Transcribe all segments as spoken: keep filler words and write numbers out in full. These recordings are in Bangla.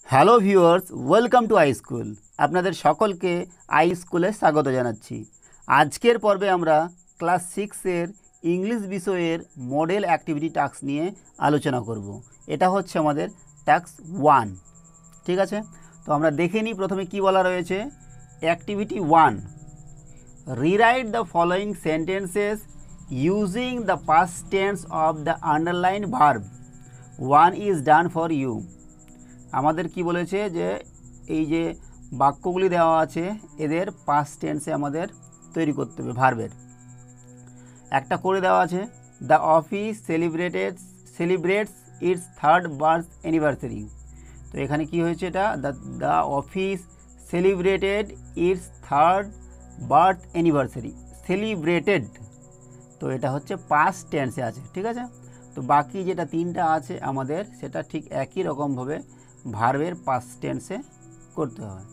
Hello viewers, welcome to I school. আপনাদের সকলকে আই স্কুলে স্বাগত জানাচ্ছি। আজকের পর্বে আমরা ক্লাস সিক্সের ইংলিশ বিষয়ের মডেল অ্যাক্টিভিটি টাস্ক নিয়ে আলোচনা করব। এটা হচ্ছে আমাদের টাস্ক ওয়ান। ঠিক আছে, তো আমরা দেখে নিই প্রথমে কি বলা রয়েছে। Activity one, rewrite the following sentences using the past tense of the underline verb. One is done for you. আমাদের কি বলেছে যে এই যে বাক্যগুলি দেওয়া আছে এদের পাস্ট টেন্সে আমাদের তৈরি করতে হবে ভার্বের। একটা করে দেওয়া আছে, the office celebrated celebrates its third birth anniversary. তো এখানে কি হয়েছে, এটা the the office celebrated its third birth anniversary. Celebrated, তো এটা হচ্ছে পাস্ট টেন্সে আছে। ঠিক আছে, তো বাকি যেটা তিনটা আছে আমাদের সেটা ঠিক একই রকমভাবে ভার্বের পাস্ট টেন্সে করতে হয়।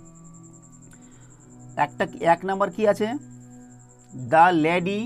একটা এক নাম্বার কি আছে, the lady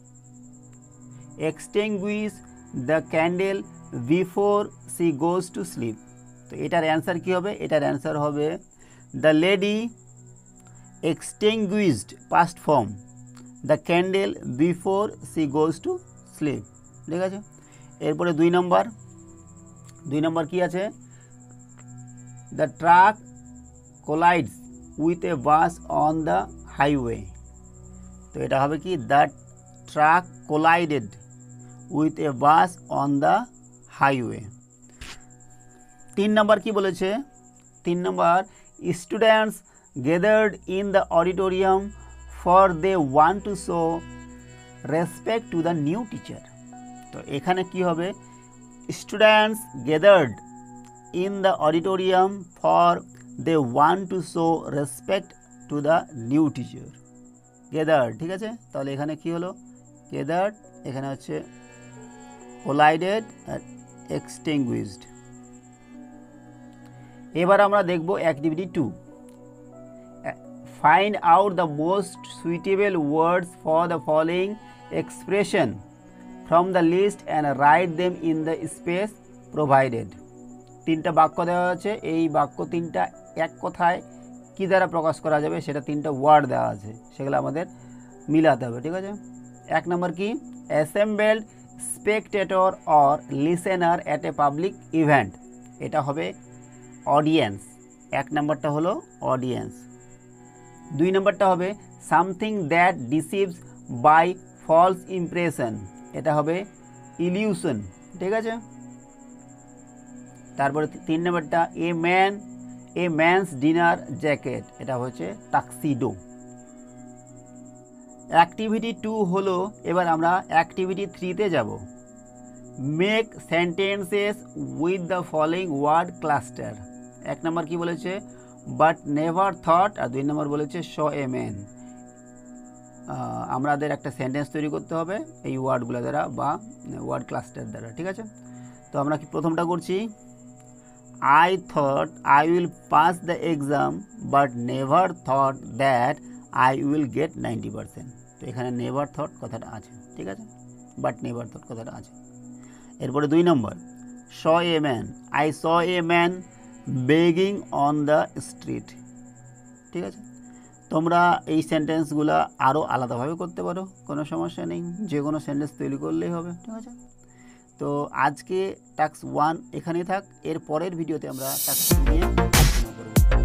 extinguish the candle before she goes to sleep. তো এটার অ্যান্সার কি হবে, এটার অ্যান্সার হবে the lady extinguished past form the candle before she goes to sleep. ঠিক আছে, এরপরে দুই নম্বর দুই নম্বর কি আছে, the truck collides with a bus on the highway. তো এটা হবে কি, the truck collided with a bus on the highway. তিন নম্বর কি বলেছে, তিন নম্বর students gathered in the auditorium for they want to show respect to the new teacher. তো এখানে কি হবে, students gathered in the auditorium for they want to show respect to the new teacher. gathered, ঠিক আছে, তাহলে এখানে কি হলো, gathered, এখানে হচ্ছে collided আর extinguished। এবার আমরা দেখব activity two, find out the most suitable words for the following expression from the list and write them in the space provided। তিনটা বাক্য দেওয়া আছে, এই বাক্য তিনটা এক কথায় কি দ্বারা প্রকাশ করা যাবে সেটা তিনটা ওয়ার্ড দেওয়া আছে, সেগুলো আমাদের মিলাতে হবে। ঠিক আছে, এক নম্বর কি, assembled spectator or listener at a public event. এটা হবে অডিয়েন্স, এক নম্বরটা হলো অডিয়েন্স। দুই নম্বরটা হবে something that deceives by false impression. এটা হবে ইলিউশন। ঠিক আছে, তারপরে তিন নম্বরটা a man a man's dinner jacket. এটা হচ্ছে টাক্সিডো। অ্যাক্টিভিটি টু হলো, এবার আমরা অ্যাক্টিভিটি থ্রিতে যাব। Make sentences with the following word cluster. এক নম্বর কি বলেছে, বাট নেভার থট, আর দুই নম্বর বলেছে শ এ ম্যান। আমাদের একটা সেন্টেন্স তৈরি করতে হবে এই ওয়ার্ডগুলো দ্বারা বা ওয়ার্ড ক্লাস্টার দ্বারা। ঠিক আছে, তো আমরা কি প্রথমটা করছি, I thought I will pass the exam but never thought that I will get ninety percent। তো এখানে নেভার থট কথাটা আছে। ঠিক আছে, বাট নেভার থট কথাটা আছে। এরপরে দুই নম্বর, saw a man, I saw a man begging on the street. ঠিক আছে, তোমরা এই সেন্টেন্সগুলো আরও আলাদাভাবে করতে পারো, কোনো সমস্যা নেই, যে কোনো সেন্টেন্স তৈরি করলেই হবে। ঠিক আছে, তো আজকে টাস্ক ওয়ান এখানেই থাক, এর পরের ভিডিওতে আমরা টাস্ক টু নিয়ে আলোচনা করব।